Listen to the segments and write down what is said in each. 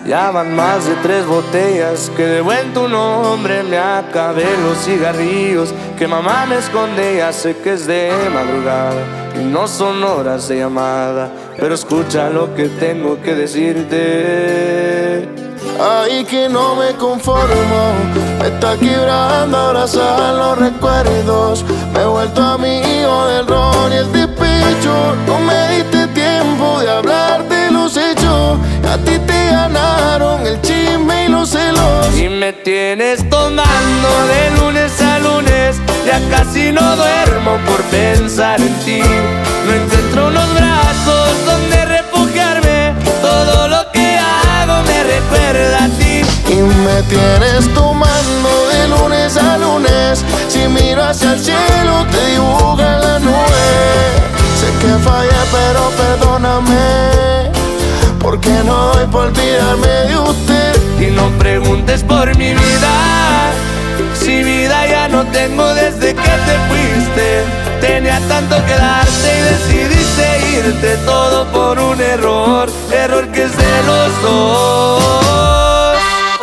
Ya van más de 3 botellas que debo en tu nombre. Me acabé los cigarrillos que mamá me esconde. Ya sé que es de madrugada y no son horas de llamada, pero escucha lo que tengo que decirte. Ay, que no me conformo, me está quebrando abrazar los recuerdos. Me he vuelto amigo del ron y el despecho. No me diste tiempo de hablar de los hechos. A ti te ganaron el chisme y los celos. Y me tienes tomando de lunes a lunes. Ya casi no duermo por pensar en ti. No encuentro unos brazos donde refugiarme. Todo lo que hago me recuerda a ti. Y me tienes tomando de lunes a lunes. Si miro hacia el cielo te dibujan la nube. Sé que fallé pero perdóname, porque no doy por olvidarme de usted. Y no preguntes por mi vida, si vida ya no tengo desde que te fuiste. Tenía tanto que darte y decidiste irte. Todo por un error, error que es de los dos.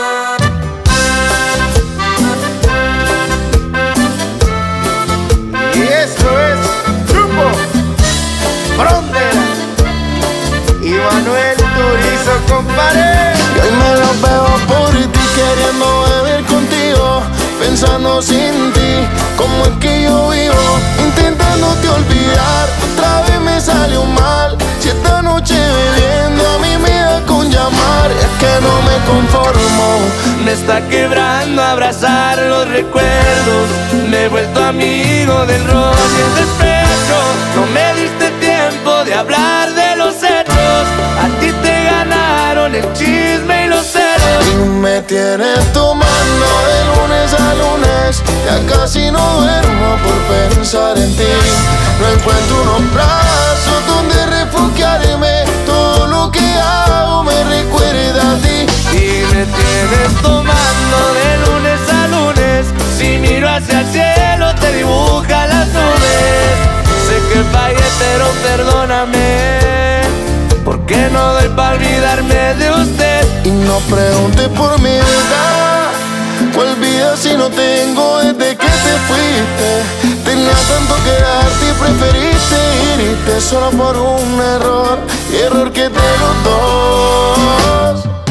Y esto es Grupo Frontera y Manuel Turizo, compadre. Y hoy me lo veo por ti, queriendo beber contigo, pensando sin ti, como es que yo vivo, intentándote olvidar. Otra vez me salió mal, si esta noche bebiendo a mí me da con llamar. Es que no me conformo, me está quebrando abrazar los recuerdos. Me he vuelto amigo del ron y el despecho. No me diste tiempo de hablar de los hechos. A ti te ganaron el chisme y los celos. y me tienes tomando de lunes a lunes. Ya casi no duermo por pensar en ti. No encuentro unos brazos donde refugiarme. Todo lo que hago me recuerda a ti. Y me tienes tomando de lunes a lunes. Si miro hacia el cielo te dibuja las nubes. Sé que fallé pero perdóname, porque no doy para olvidarme de usted. Y no preguntes por mi vida, ¿cuál vida si no tengo desde que te fuiste? Tenía tanto que darte y preferiste irte solo por un error, y error que de los dos.